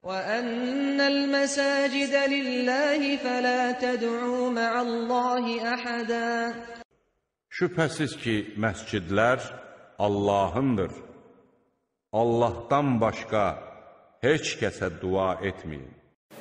وَأَنَّ الْمَسَاجِدَ لِلَّهِ فَلَا تَدْعُوا مَعَ اللّٰهِ أَحَدًا. Şübhəsiz ki, məscidlər Allahındır. Allahdan başqa heç kəsə dua etməyin.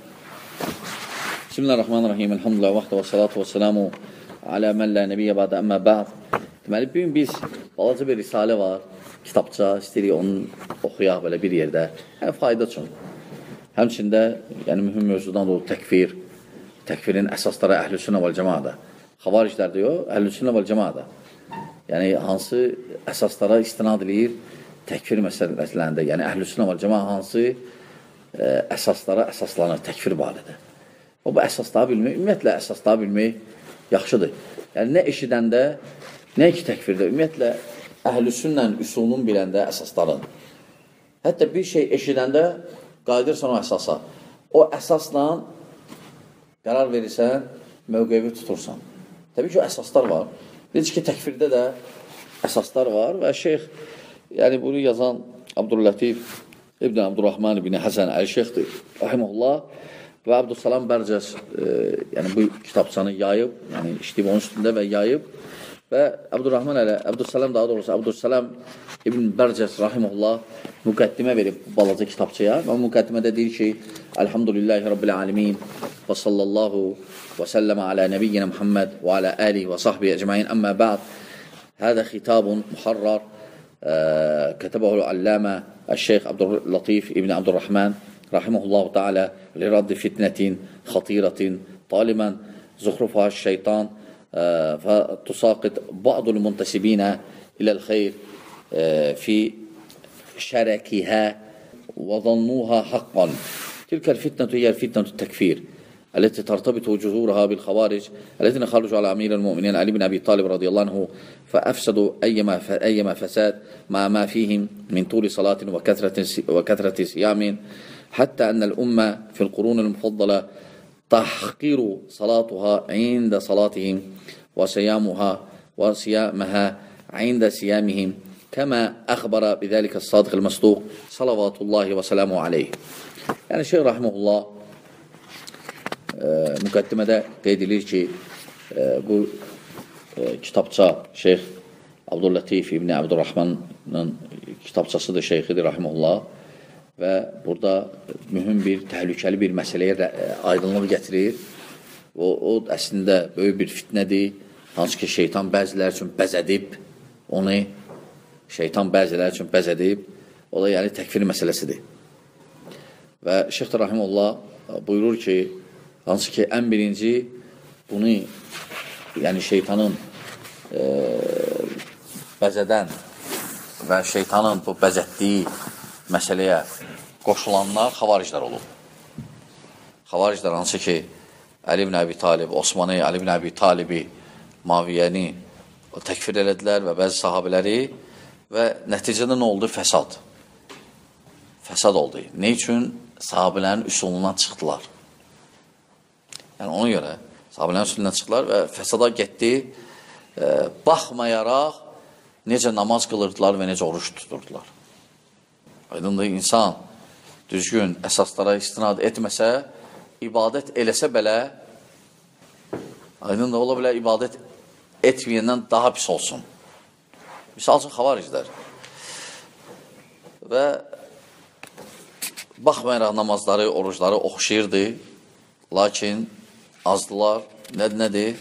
Bismillahirrahmanirrahim. Elhamdülillah və salatu və selamu alə mən lə nəbiyyə bədə əmmə bə'd. Deməli, bugün biz balaca bir risalə var, kitabça, istəyirik onu oxuyaq belə bir yerdə. Fayda üçün. Həmçində, yəni mühüm mövzudan olur təkfir, təkfirin əsasları əhl-i-sünnə vəl-cəmaada. Xavariclər diyor, əhl-i-sünnə vəl-cəmaada. Yəni, hansı əsaslara istinad edir təkfir məsələlərində, yəni əhl-i-sünnə vəl-cəmaada hansı əsaslara əsaslanır təkfir barədə. O, bu əsasları bilmək, ümumiyyətlə əsasları bilmək yaxşıdır. Yəni, nə eşidəndə, nə ki təkfirdə, ümumiyyətlə əhl-i-sünnə üsulun biləndə əsasların. Hətta bir şey eşidəndə qayıdırsan o əsasa. O əsasla qərar verirsən, mövqevi tutursan. Təbii ki, o əsaslar var. Bilirik ki, təkfirdə də əsaslar var və şeyx, yəni bunu yazan Abdüllatif İbn Abdurrahman ibn Həsən Əl-Şeyxdir, rahiməhullah və Abdüssalam Bərcəs yəni bu kitabçanı yayıb, yəni işləyib onun üstündə və yayıb və Abdüssalam daha doğrusu Abdüssalam İbn Bərcəs rahiməhullah müqəddimə verib balaca kitabçaya və müqəddimədə deyir ki, Elhamdülillahi Rabbil Alemin və sallallahu və səlləmə alə nəbiyyina Muhammed və alə alihi və sahbihi əcmain əmmə bə'd. Hədə xitabun muharrar كتبه العلامة الشيخ عبد اللطيف ابن عبد الرحمن رحمه الله تعالى لرد فتنة خطيرة طالما زخرفها الشيطان فتساقط بعض المنتسبين إلى الخير في شركها وظنوها حقا. تلك الفتنة هي الفتنة التكفير التي ترتبط جذورها بالخوارج الذين خرجوا على أمير المؤمنين علي بن أبي طالب رضي الله عنه فأفسدوا أيما فساد مع ما فيهم من طول صلاة وكثرة صيام حتى أن الأمة في القرون المفضلة تحقير صلاتها عند صلاتهم وصيامها عند صيامهم كما أخبر بذلك الصادق المصدوق صلوات الله وسلامه عليه. يعني Şeyh rahimehullah müqəddimədə qeyd edir ki, bu kitabça Şeyx Abdüllatif İbn Abdurrahmanın kitabçasıdır, şeyxidir rahimehullah və burada mühüm bir, təhlükəli bir məsələyə aydınlıq gətirir. O əslində böyük bir fitnədir, hansı ki şeytan bəzilər üçün bəzədib, onu şeytan bəzilər üçün bəzədib, o da yəni təkfir məsələsidir. Və Şeyx rahimehullah buyurur ki, hansı ki, ən birinci bunu, yəni şeytanın bəzədən və şeytanın bu bəzətdiyi məsələyə qoşulanlar xavariclər olub. Xavariclər hansı ki, Ali ibn Abi Talib, Osmanı, Ali ibn Abi Talibi, Maviyyəni təkfir elədilər və bəzi sahabələri və nəticədə nə oldu? Fəsad. Fəsad oldu. Ne üçün? Sahabələrin üsulundan çıxdılar. Yəni ona görə sahabələrin üsulundan çıxdılar və fəsada getdi, baxmayaraq necə namaz qılırdılar və necə oruç tuturdular. Aydındır, insan düzgün əsaslara istinad etməsə, ibadət eləsə belə, aydındır, ola bilər ibadət etməyəndən daha pis olsun. Misal üçün, xavariclər. Və baxmayaraq namazları, oruçları oxşayırdı, lakin azdılar, nədir?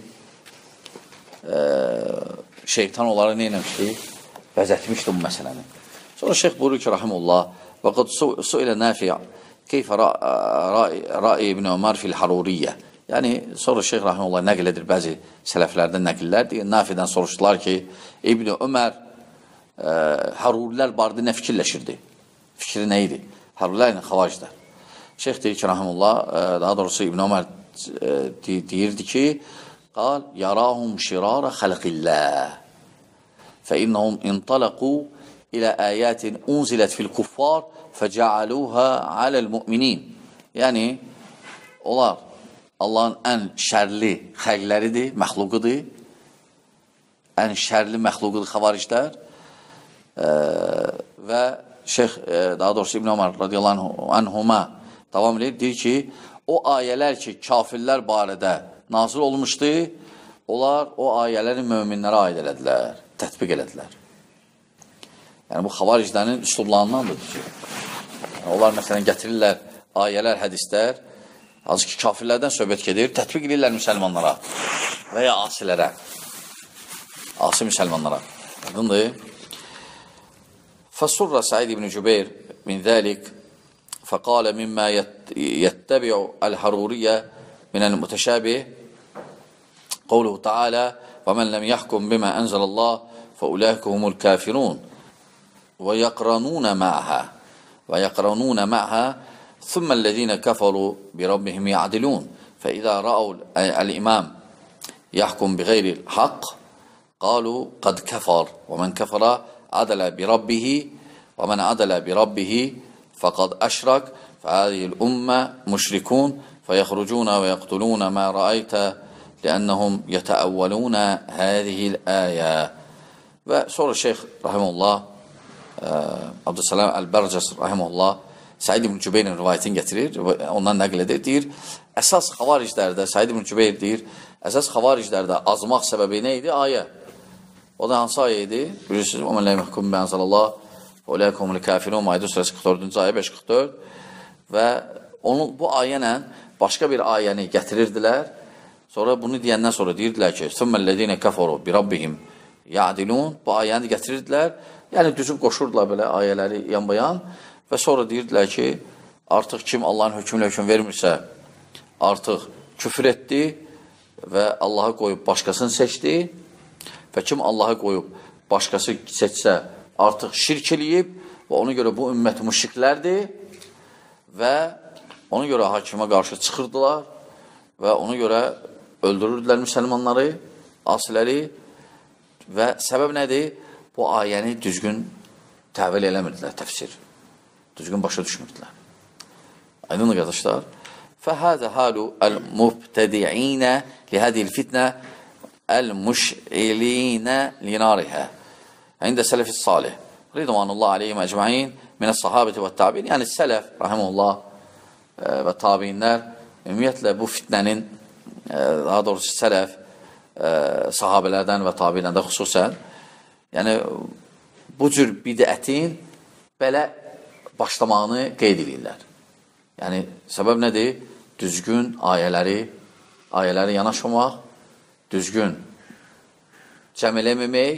Şeytan onları neynəmişdi? Bəzətmişdi bu məsələni. Sonra şeyx buyurur ki, rahimullah, və qad su'ilə Nafi' keyfə ra'i ibn Ömər fil Haruriyyə. Yəni, sonra şeyx rahimullah nəql edir, bəzi sələflərdən nəqillərdir. Nafi'dən soruşdular ki, İbn Ömər Harurilər barədə nə fikirləşirdi? Fikri nə idi? Harurilər ilə xavariclər. Şeyx deyir ki, rahimullah, daha doğrusu İbn Ömər deyirdi ki, qal, yarahum şirara xalqillah fəinnəhum intalaqu ilə əyətin unzilət fil kuffar fəcəaluha aləl müminin. Yəni, onlar Allahın ən şərli xəlqləridir, məxluqudur, ən şərli məxluqudur xavariclər və şeyx, daha doğrusu İbn Ömər radiyallahu anhuma davam edir, deyir ki, o ayələr ki, kafirlər barədə nazil olmuşdu, onlar o ayələri möminlərə aid elədilər, tətbiq elədilər. Yəni, bu xavariclərin üslublarındandır ki, onlar məsələn gətirirlər ayələr, hədislər, hansı ki, kafirlərdən söhbət gedir, tətbiq edirlər müsəlmanlara və ya asilərə, asi müsəlmanlara. Aydındır. فسر سعيد بن جبير من ذلك فقال مما يتبع الحرورية من المتشابه قوله تعالى ومن لم يحكم بما أنزل الله فأولئك هم الكافرون ويقرنون معها ثم الذين كفروا بربهم يعدلون فإذا رأوا الإمام يحكم بغير الحق قالوا قد كفر ومن كفر عدل بربه ومن عدل بربه فقد أشرك فهذه الأمة مشركون فيخرجون ويقتلون ما رأيت لأنهم يتأولون هذه الآية. Ve sonra Şeyh Rahimullah Abdüsselam El-Berces Rahimullah Said ibn Cübeyr'in rivayetini getirir, ondan nəql edir, deyir, əsas xavariclərdə, Said ibn Cübeyr deyir, əsas xavariclərdə azmaq səbəbi nə idi? Ayə. O da hansı ayə idi? Bilirsiniz, o mənlə məhkum bənzəlallah və uləyəkumul kafirun Maidə surəsi 44-cü ayə 5-44 və bu ayə ilə başqa bir ayəni gətirirdilər. Sonra bunu deyəndən sonra deyirdilər ki, "Sümmellezine kafaru bi rabbihim ya'dilun." Bu ayəni gətirirdilər. Yəni düzüb qoşurdular belə ayələri yanbayan və sonra deyirdilər ki, artıq kim Allahın hökmünə hökm vermirsə, artıq küfür etdi və Allahı qoyub başqasını seçdi. Və kim Allahı qoyub başqası seçsə, artıq şirk eləyib və ona görə bu ümmət müşriklərdir və ona görə hakimə qarşı çıxırdılar və ona görə öldürürdülər müsəlmanları, asiləri və səbəb nədir? Bu ayəni düzgün təvil eləmirdilər, təfsir. Düzgün başa düşmürdülər. Aydınlı qardaşlar. فَهَذَا حَالُ الْمُبْتَدِعِينَ لِهَذِهِ الْفِتْنَةِ الْمُشْعِلِينَ لِنَارِهَا عند السلف الصالح رضوان الله عليهم ecmaîn min es-sahabeti ve tabi'in. Yəni sələf rahimehullah və tabiinlər ümumiyyətlə bu fitnənin daha doğrusu sələf sahabelərdən və tabiilərdən xüsusən yəni bu cür bidətin belə başlamağını qeyd edirlər. Yəni səbəb nədir? Düzgün ayələri yanaşmamaq, düzgün cəm eləməmək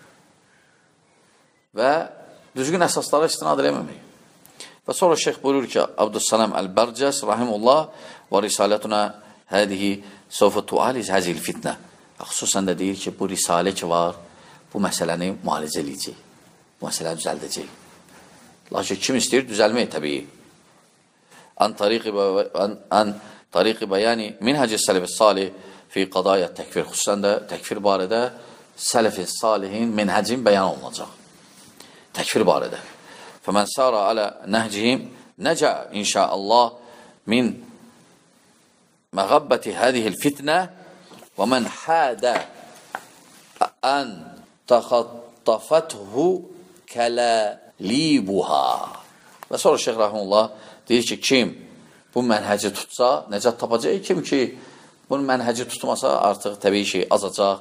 və düzgün əsaslara istinad eləməmək. Və sonra şeyx buyurur ki, Abdüsselam El-Berces rahimullah və risaletuna hədihi sovfə tualiz həzil fitnə. Xüsusən də deyir ki, bu risalə ki var, bu məsələni müalicə eləyəcək, bu məsələni düzəldəcək. Lakin kim istəyir? Düzəlmək təbii. An tariqi bəyani minhəcə sələf-i salih fi qadaya təkfir. Xüsusən də təkfir barədə sələf-i salihin minhəcin bəyan olunacaq. Təkfir barədə. Fəmən sara alə nəhcihim nəcə inşaallah min məğabbəti hədihil fitnə və mən hədə ən təxattafəthu kələlibuha. Və sonra Şeyx Rahimullah deyir ki, kim bu mənhəci tutsa, nəcət tapacaq. Kim ki, bunun mənhəci tutmasa, artıq təbii ki, azacaq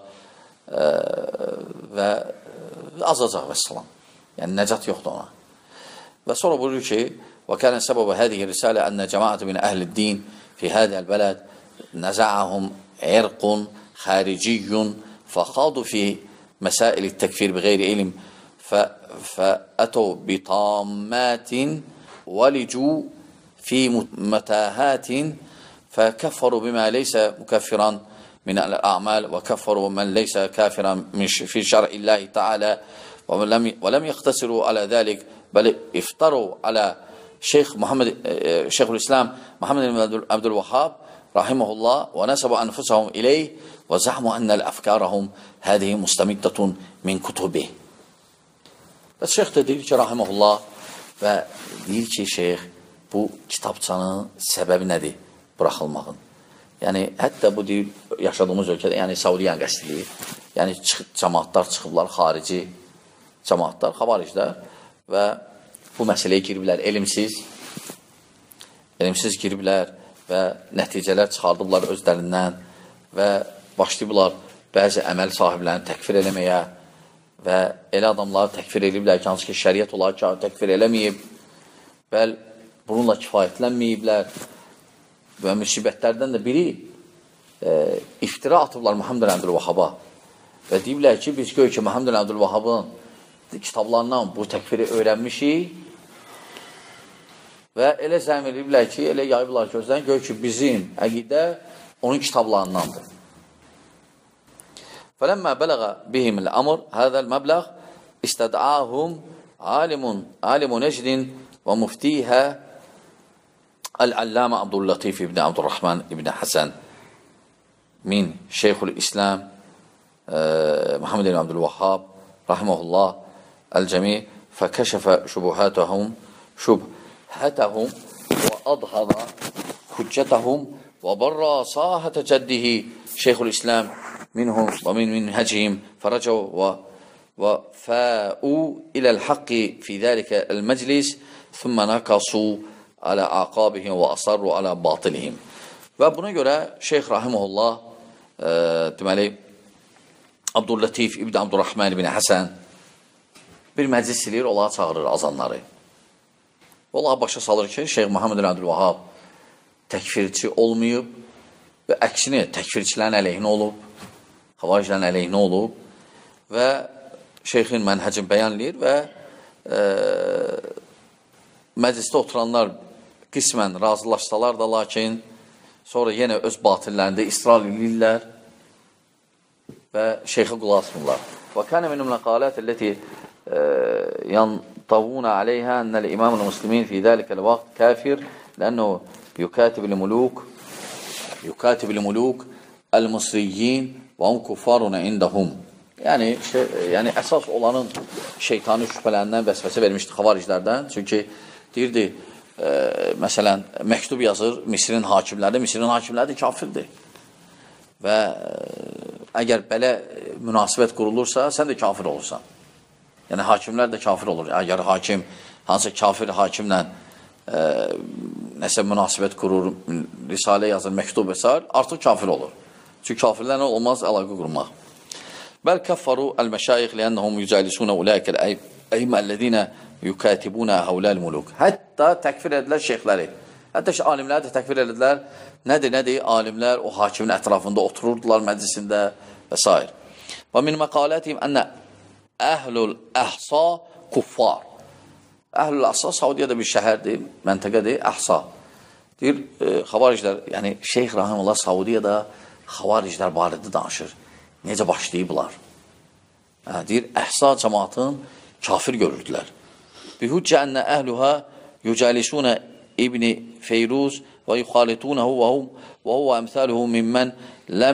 və azacaq və salam. Yəni, nəcət yoxdur ona. Və sonra buyurur ki, وَكَانَ سَبَبَ هَذِهِ الرِّسَالَةِ أَنَّ جَمَاعَةَ مِنْ أَهْلِ الدِّينِ فِي هَذَا الْبَلَدِ نَزَعَهُمْ عِرْقٌ خَارِجِيٌّ فَخَاضُوا فِي مَسَائِلِ التَّكْفِيرِ بِغَيْرِ عِلْمٍ فَأَتَوْا بِطَامَّاتٍ وَلِجُوا في متاهات فكفروا بما ليس مكفرا من الأعمال وكفروا من ليس كافرا في شرع الله تعالى ولم يقتصروا على ذلك بل افتروا على شيخ الإسلام محمد بن عبد الوهاب رحمه الله ونسبوا أنفسهم إليه وزعموا أن أفكارهم هذه مستمدة من كتبه. بس شيخ deyir ki rahimehullah və deyir ki şeyx bu kitabçanın səbəbi nədir? Buraxılmağın. Yəni, hətta bu deyir, yaşadığımız ölkədə, yəni Saudiyan qəsdidir. Yəni, cəmaatlar çıxıblar, xarici cəmaatlar, xavariclər və bu məsələyə giriblər elmsiz. elmsiz giriblər və nəticələr çıxardıblar özlərindən və başlayıblar bəzi əməl sahiblərini təkfir eləməyə və elə adamları təkfir ediblər ki, hansı ki, şəriət olaraq təkfir eləməyib, bəl bununla kifayətlənməyiblər və müsibətlərdən də biri iftira atıblar Muhammed Əbdülvahhaba və deyiblər ki, biz göy ki, Muhammed Əbdülvahhabın kitablarından bu təkfiri öyrənmişik və elə zəmin ediblər ki, elə yayıblar gözdən, göy ki, bizim əqidə onun kitablarındandır. فَلَمَّا بَلَغَ بِهِمِ الْأَمْرِ هَذَا الْمَبْلَغِ اِسْتَدْعَاهُمْ عَالِمُ نَجْدٍ وَمُفْتِيهَا الْعَلَّامَ عَبْدُ اللَّطِيفِ ibn Abdurrahman ibn Hasan min Şeyhül İslam Muhammed ibn Abdülvahhab rahimehullah el-cemi فَكَشَفَ شُبُهَاتَهُمْ وَأَضْهَرَ حُجَّتَهُمْ وَبَرَّ صَاحَةَ جَدِّهِ Şeyhül İslam منهم ومن منهجهم فرجوا وفاءوا إلى الحق في ذلك المجلس ثم نكصوا على أعقابهم وأصروا على باطلهم. Və buna görə Şeyx Rahimullah deməli Abdüllatif ibn Abdurrahman ibn Hasan bir məclis eləyir, onlara çağırır azanları. Onlara başa salır ki, Şeyx Muhammed Əbdülvahhab təkfirçi olmayıb və əksinə təkfirçilərin əleyhinə olub, xavariclərin əleyhinə olub və şeyxin mənhəcini bəyanlayır və məclisdə oturanlar qismən razılaşsalar da, lakin sonra yenə öz batillərində israr edirlər və şeyxə qulaq asmırlar. Və kənə minum nəqalət əlləti yantavuna aleyhə ənəl imamul muslimin fi dəlikəl vaxt kafir lənəhu yukatib el-muluk el-musriyyin və hum kuffaruna indahum. Yəni əsas olanın şeytanı şübhələrindən vəsvəsə vermişdi xavariclərdən. Çünki deyirdi, məsələn, məktub yazır Misrin hakimləri də kafirdir. Və əgər belə münasibət qurulursa, sən də kafir olursan. Yəni, hakimlər də kafir olur. Əgər hakim, hansı kafir hakimlə nəsə münasibət qurur, risalə yazır, məktub və s. artıq kafir olur. Çünki kafirlərlə olmaz əlaqə qurmaq. Bəl kəffaru əl-məşayix liyənnəhum yücəlisunə uləykəl əyməlləzinə yukatibunə həvləl muluk. Hətta təkfir edilər şeyxləri. Hətta alimləri də təkfir edilər. Nədir? Alimlər o hakimin ətrafında otururdular məclisində və s. Və min məqalətihim ənə əhlul əhsa kuffar. Əhlul əhsa Saudiyədə bir şəhərdir, məntəqədir, əhsa. Deyir, xavariclər, yəni Şeyx Rahimullah Saudiyədə xavariclər barədə danışır. Necə başlayıblar? Deyir, əhsa cəmaatın kafir görürdülər. Bihüccə ənə əhluha yücəlisunə İbni Feyruz və yuxalitunəhu və huvə əmthəluhu mimmən ləm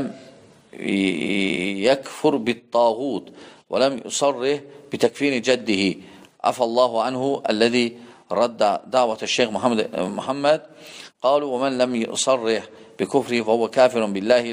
yəkfur bit-tağut və ləm yusarrih bitəkfini cəddihi afallahu anhu əlləzi raddə davətə Şeyx Muhammed qalu və mən ləm yusarrih bikufri və huvə kafirun billahi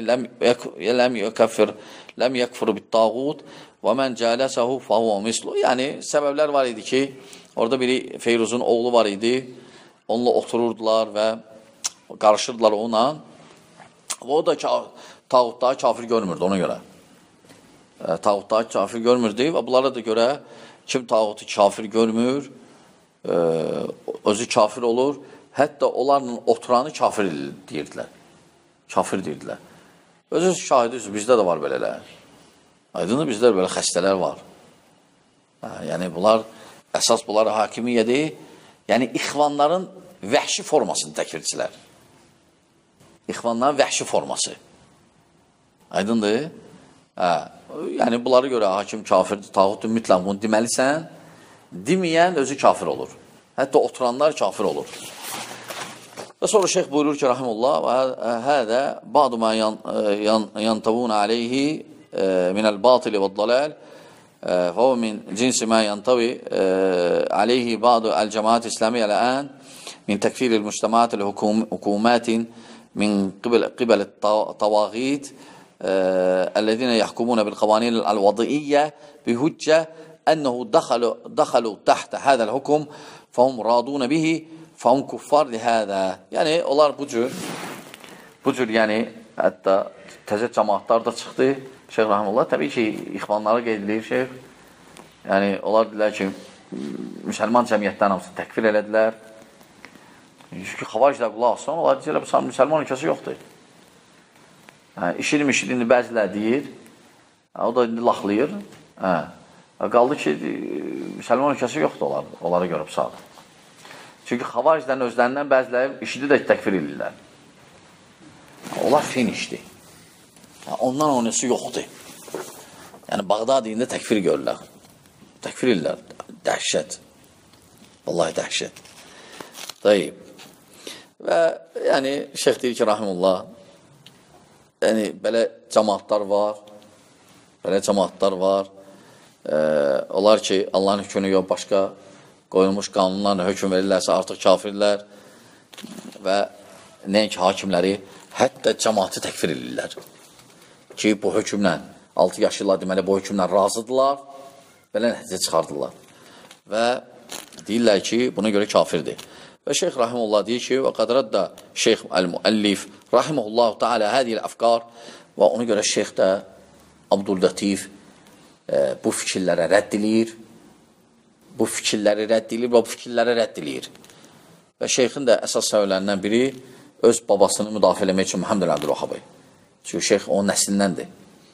ləm yəkfur bit-tağut və mən cələsəhu fəhuvə mislu. Yəni, səbəblər var idi ki, orada biri Feyruzun oğlu var idi, onunla otururdular və qarışırdılar ona. O da tağutları kafir görmürdü ona görə. Tağutları kafir görmürdü və bunlara da görə kim tağutu kafir görmür, özü kafir olur, hətta onlarla oturanı kafir deyirdilər. Kafir deyirdilər. Özü şahidiz, bizdə də var belələr. Aydındır, bizdə belə xəstələr var. Yəni, əsas bunlar hakimiyyədir. Yəni, ixvanların vəhşi formasıdır təkfirçilər. İxvanların vəhşi forması. Aydındır? Yəni, bunlara görə hakim kafirdir, tağutdur, mütləq bunu deməlisən, deməyən özü kafir olur. Hətta oturanlar kafir olur. Və sonra şeyx buyurur ki, rahimullah, və hədə bə'du mə yantavun aleyhi minəl batili və dalal فهو من جنس ما ينطوي عليه بعض الجماعات الإسلامية الآن من تكفير المجتمعات الحكومات من قبل الطواغيت الذين يحكمون بالقوانين الوضعية بهجة أنه دخلوا تحت هذا الحكم فهم راضون به fəhum kuffar lihədə. Yəni, onlar bu cür, yəni, hətta təzə cəmaatlar da çıxdı. Şeyx Rahimullah, təbii ki, ixvanları qeyd edir Şeyx. Yəni, onlar dedilər ki, müsəlman cəmiyyətdən hamısı təkfir elədilər. Çünki xavariclər qulaq olsan, onlar deyirlər, bu müsəlman ölkəsi yoxdur. Yəni, işidim, bəzilər deyir, o da indi laxlayır. Qaldı ki, müsəlman ölkəsi yoxdur onlara görə bu saat. Çünki xavariclərin özlərindən bəziləri işidi də təkfir edirlər. Onlar finişdir. Ondan onesi yoxdur. Yəni, Bağdad indi təkfir görürlər. Təkfir edirlər. Dəhşət. Vallahi dəhşət. Dayıb. Və, yəni, şeyx deyir ki, Rahimullah, yəni, belə cəmaatlar var. Onlar ki, Allahın hükmünü yox, başqa qoyulmuş qanunlarla hökm verirlərsə, artıq kafirlər və nəinki hakimləri, hətta cəmaatı təkfir edirlər. Ki, bu hökmlə, 6 yaşlılar deməli, bu hökmlə razıdırlar, belə nəticə çıxardırlar. Və deyirlər ki, buna görə kafirdir. Və Şeyx Rahimullah deyir ki, və qədrəddə Şeyx Əl-Müəllif Rahimullahu Teala hədiyyə əfqar və ona görə Şeyx də Abdüllatif bu fikirlərə rədd edir. Bu fikirləri rədd edir. Və Şeyxin də əsas səbəblərindən biri öz babasını müdafiə eləmək üçün Muhammed Əbdülvahhabi. Çünki Şeyx onun nəslindəndir.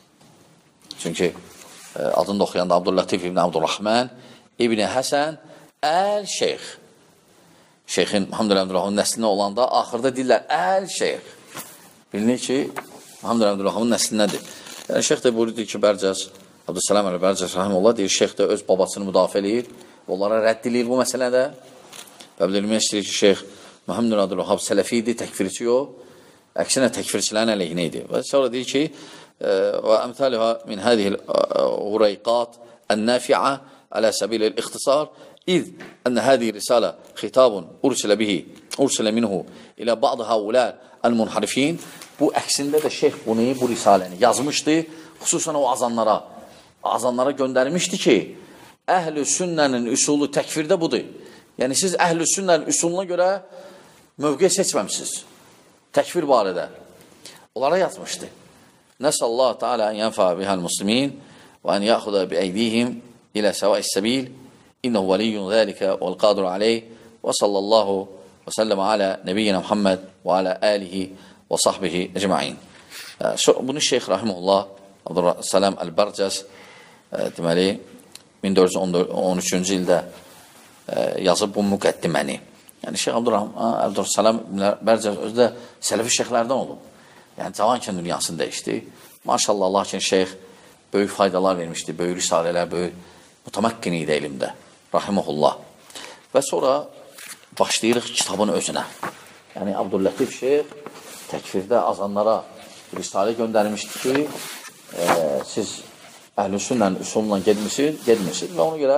Çünki adını da oxuyanda Abdüllatif ibn Abdurrahman İbn Həsən Əl-Şeyx. Şeyxin Muhammed Əbdülvahhabın nəslində olanda axırda deyirlər Əl-Şeyx. Bilinir ki, Muhammed Əbdülvahhabın nəslindədir. Yəni, Şeyx də buyurdu ki, Bərcəz, Abdüssalam Əl-Bərcəz Rahimullah deyir, Şeyx də öz babasını müdafiə eləyir, onlara rədd eləyir bu məsələdə. Və bildirmək istəyir ki, Şeyx Muhammed Əbdülvahhab sələfi idi, təkfirçi yox, əksinə təkfirçilərin əleyhinə idi. Və sonra deyir ki, və əmthəlühə min hədihil hurayqat ən-nəfi'a alə səbil el-ixtisar İz ənə hədihi risalə xitabun ursilə minhu ilə ba'd həulər əl-munharifin. Bu əksində də Şeyx bunu, bu risaləni yazmışdı, xüsusən o azanlara göndərmişdi ki, əhl-i sünnənin üsulu təkfirdə budur. Yəni, siz əhl-i sünnənin üsuluna görə mövqe seçməmişsiniz. Təkfir barədə. Onlara yazmışdı. Nəsəllahu Teala ən yənfə bihəl muslimin və ən yaxuda bi-əydihim ilə səvəis-səbil İnnehu veliyyun zəlikə vəl-qadir aleyh və sallallahu və səlləm alə nəbiyyina Muhammed və alə əlihi və sahbihi əcma'in. Bunu Şeyx Rahimullah Abdüssalam Əl-Bərcəz deməli 1413-cü ildə yazıb bu müqəddiməni. Yəni Şeyx Abdüssalam Əl-Bərcəz özü də sələfi şeyxlərdən olub. Yəni cavanken dünyasını dəyişdi. Maşallah Allah ki, Şeyx böyük faydalar vermişdi, böyük risalələr, böyük mütəməkkini idi elmdə. Rahiməhullah. Və sonra başlayırıq kitabın özünə. Yəni, Abdüllatif Şeyx təkfirdə azanlara risalə göndərmişdi ki, siz əhl-i sünnənin üsulundan gedmişsiniz və ona görə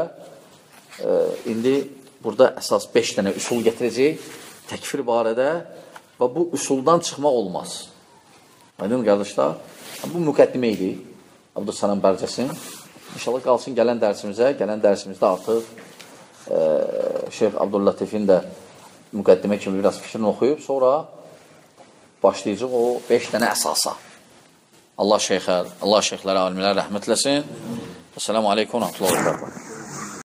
indi burada əsas 5 dənə üsul gətirəcək təkfir barədə və bu üsuldan çıxmaq olmaz. Aydın qardaşlar, bu müqəddimə idi Abdüssalam Bərcəsin. İnşallah qalsın gələn dərsimizdə artıq Şeyx Abdüllatifin də müqəddimə kimi biraz fikrini oxuyub, sonra başlayacaq o 5 dənə əsasa. Allah şeyxlərə, alimlərə rəhmət eləsin. Esselamu aleykum və rəhmətullahi və bərəkətuhu.